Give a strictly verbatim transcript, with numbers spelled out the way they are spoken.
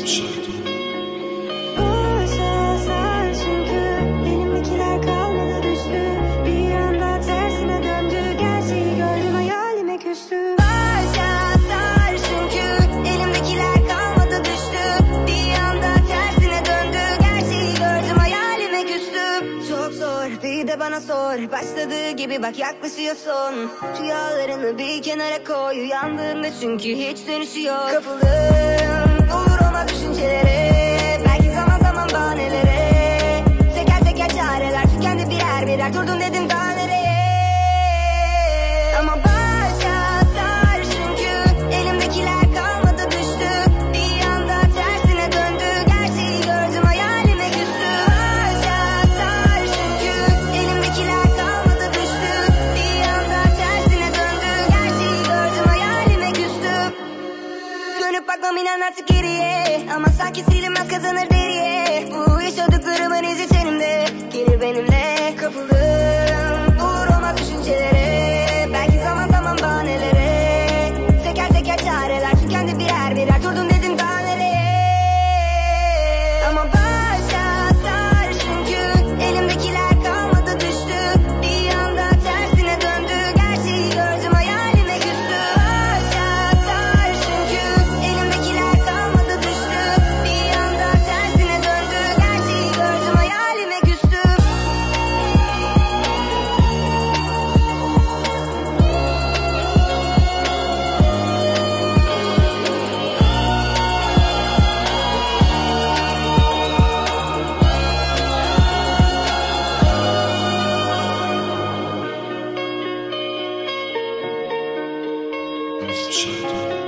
Boşalsan çünkü elimdekiler kalmadı düştü. Bir anda tersine döndü, gerçeği gördüm hayalime küstü. Boşalsan çünkü elimdekiler kalmadı düştü. Bir anda tersine döndü, gerçeği gördüm hayalime küstü. Çok zor, bir de bana sor. Başladığı gibi bak yaklaşıyorsun. Rüyalarını bir kenara koy, uyandığında çünkü hiç dönüşü yok. Kapıldım olur olmaz düşüncelere, belki zaman zaman bahanelere. Teker teker çareler tükendi birer birer, durdum dedim daha nereye. Ama başa sar çünkü elimdekiler kalmadı düştü. Bir anda tersine döndü, gerçeği gördüm hayalime küstü. Başa sar çünkü elimdekiler kalmadı düştü. Bir anda tersine döndü, gerçeği gördüm hayalime küstü. Dönüp bakmam inan artık geriye, ama sanki silinmez kazanır deriye. Bu yaşadıklarımın izi tenimde, gelir benimle. Kapıldım olur olmaz düşüncelere, belki zaman zaman bahanelere. Teker teker çareler tükendi birer birer, durdum dedim daha nereye. Ama başa sar çünkü elimdekiler kalmadı düştü. Bir anda tersine döndü, gerçeği gördüm hayalime küstü. Başa sar çünkü elimdekiler kalmadı düştü. Bir anda tersine döndü, gerçeği gördüm hayalime küstü. Shadow.